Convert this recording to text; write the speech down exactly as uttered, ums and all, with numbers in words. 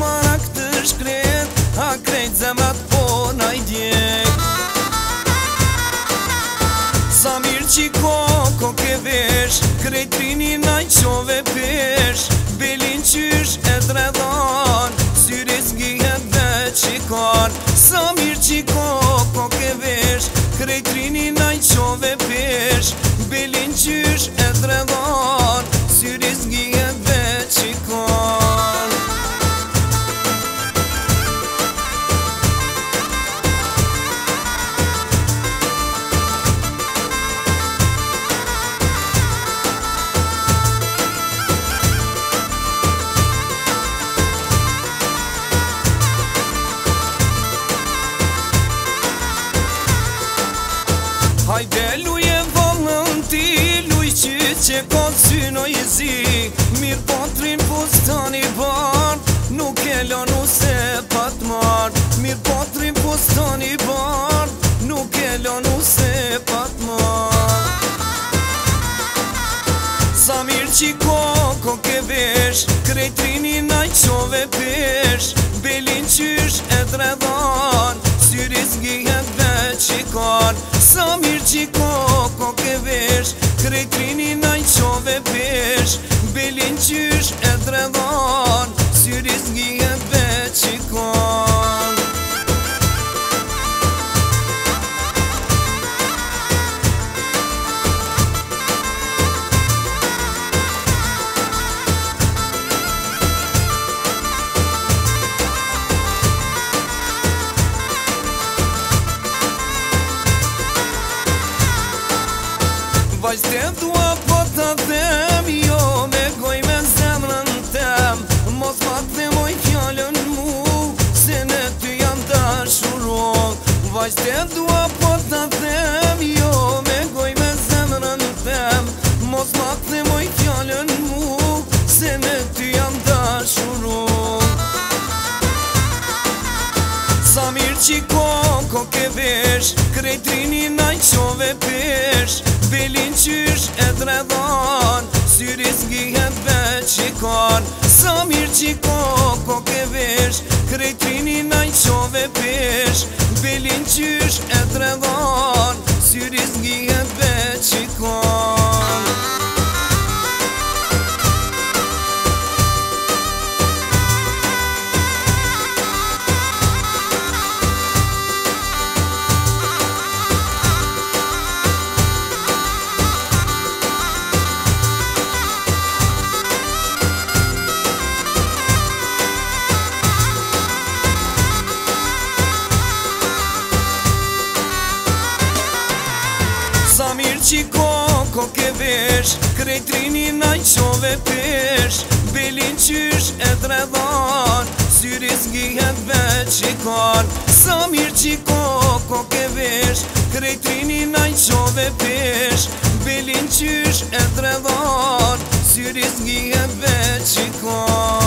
para këtë shkret, a krejt zemrat po na i djek. Sa mirë qi koko ke vesh, krejt trini na i qove pesh, belin qysh e dredhan, syri s'gihet dhe qikar. Sa mirë qi koko ke vesh, krejt trini na i qove pesh, belin qysh e dredhan, syri s'gihet dhe qikar. Hajde luje vallën ti, luj që që ka synoj zi, mirë patrin postani bard, nuk e lanu se pat mard. Mirë patrin postani bard, nuk e lanu se pat mard. Sa mirë qi koko ke vesh, krejt trini na i qove pesh, belin qysh e dredhan, syri s'gihet dhe qikar. Sa mirë qi koko ke vesh, krejt trini na i qove pesh, belin qysh e dredhan, syri s'gihet dhe qikar. Vajz te dua po të them, jo me goj me zemrën tem, mos ma të moj fjallën mu, se në ty jam dashurov. Vajz te dua po të them, jo me goj me zemrën tem, mos ma të moj fjallën mu, se në ty jam dashurov. Sa mirë qi koko ke vesh, krejt trini na i qove pesh, belin qysh e dredhan, syri s'gihet dhe qikar. Sa mirë qi koko ke vesh, krejt trini na i qove pesh, belin qysh e dredhan, syri s'gihet dhe qikar. Sa mirë qi koko ke vesh, krejt trini na i qove pesh, belin qysh e dredhan, syri s'gihet dhe qikar. Sa mirë qi koko ke vesh, krejt trini na i qove pesh, belin qysh e dredhan, syri s'gihet dhe qikar.